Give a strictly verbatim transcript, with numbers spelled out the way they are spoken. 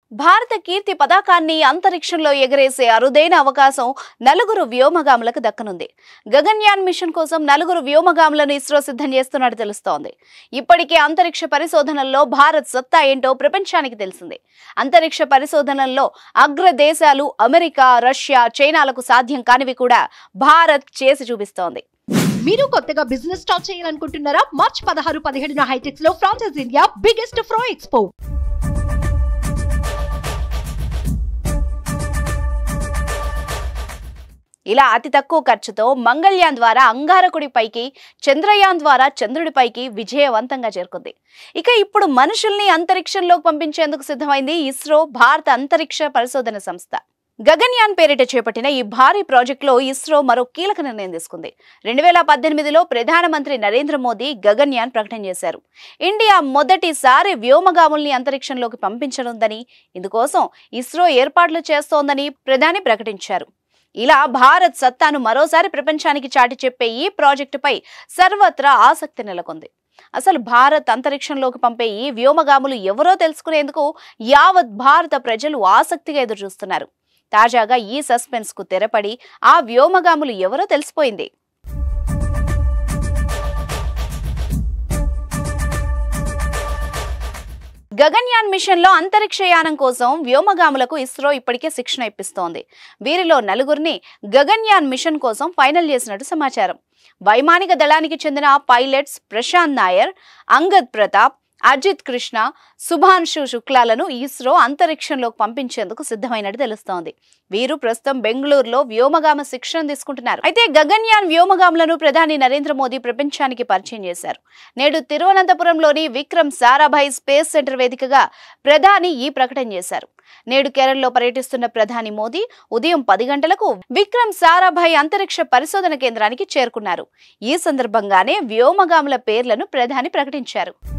భారత కీర్తి పతాకాన్ని అంతరిక్షంలో ఎగరేసే అరుదైన అవకాశం నలుగురు వ్యోమగాములకు దక్కనుంది. గగన్యాన్ మిషన్ కోసం నలుగురు వ్యోమగాములను ఇస్రో సిద్ధం చేస్తున్నట్టు తెలుస్తోంది. ఇప్పటికే అంతరిక్ష పరిశోధనల్లో భారత్ సత్తా ఏంటో ప్రపంచానికి తెలిసింది. అంతరిక్ష పరిశోధనల్లో అగ్ర దేశాలు అమెరికా, రష్యా, చైనాలకు సాధ్యం కానివి కూడా భారత్ చేసి చూపిస్తోంది. మీరు కొత్తగా బిజినెస్ స్టార్ట్ చేయాలనుకుంటున్నారా? మార్చ్ పదహారు పదిహేడున హైటెక్స్ లో ఫ్రాన్సెస్ ఇండియా బిగ్గెస్ట్ ఫ్రో ఎక్స్పో. ఇలా అతి తక్కువ ఖర్చుతో మంగళయాన్ ద్వారా అంగారకుడిపైకి, చంద్రయాన్ ద్వారా చంద్రుడిపైకి విజయవంతంగా చేరుకుంది. ఇక ఇప్పుడు మనుషుల్ని అంతరిక్షంలోకి పంపించేందుకు సిద్ధమైంది ఇస్రో భారత అంతరిక్ష పరిశోధన సంస్థ. గగన్యాన్ పేరిట చేపట్టిన ఈ భారీ ప్రాజెక్టులో ఇస్రో మరో కీలక నిర్ణయం తీసుకుంది. రెండు వేల పద్దెనిమిదిలో ప్రధానమంత్రి నరేంద్ర మోదీ గగన్యాన్ ప్రకటన చేశారు. ఇండియా మొదటిసారి వ్యోమగాముల్ని అంతరిక్షంలోకి పంపించనుందని, ఇందుకోసం ఇస్రో ఏర్పాట్లు చేస్తోందని ప్రధాని ప్రకటించారు. ఇలా భారత్ సత్తాను మరోసారి ప్రపంచానికి చాటి చెప్పే ఈ ప్రాజెక్టుపై సర్వత్రా ఆసక్తి నెలకొంది. అసలు భారత్ అంతరిక్షంలోకి పంపే ఈ వ్యోమగాములు ఎవరో తెలుసుకునేందుకు యావత్ భారత ప్రజలు ఆసక్తిగా ఎదురుచూస్తున్నారు. తాజాగా ఈ సస్పెన్స్ కు తెరపడి ఆ వ్యోమగాములు ఎవరో తెలిసిపోయింది. గగన్యాన్ మిషన్ లో అంతరిక్ష యానం కోసం వ్యోమగాములకు ఇస్రో ఇప్పటికే శిక్షణ ఇప్పిస్తోంది. వీరిలో నలుగురిని గగన్యాన్ మిషన్ కోసం ఫైనల్ చేసినట్టు సమాచారం. వైమానిక దళానికి చెందిన పైలట్స్ ప్రశాంత్ నాయర్, అంగద్ ప్రతాప్, అజిత్ కృష్ణ, సుభాన్షు శుక్లాలను ఇస్రో అంతరిక్షంలోకి పంపించేందుకు సిద్ధమైనట్టు తెలుస్తోంది. వీరు ప్రస్తుతం బెంగళూరులో వ్యోమగామ శిక్షణ తీసుకుంటున్నారు. అయితే గగన్యాన్ వ్యోమగాములను ప్రధాని నరేంద్ర మోదీ ప్రపంచానికి పరిచయం చేశారు. నేడు తిరువనంతపురంలోని విక్రమ్ సారాభాయ్ స్పేస్ సెంటర్ వేదికగా ప్రధాని ఈ ప్రకటన చేశారు. నేడు కేరళలో పర్యటిస్తున్న ప్రధాని మోదీ ఉదయం పది గంటలకు విక్రమ్ సారాభాయ్ అంతరిక్ష పరిశోధన కేంద్రానికి చేరుకున్నారు. ఈ సందర్భంగానే వ్యోమగాముల పేర్లను ప్రధాని ప్రకటించారు.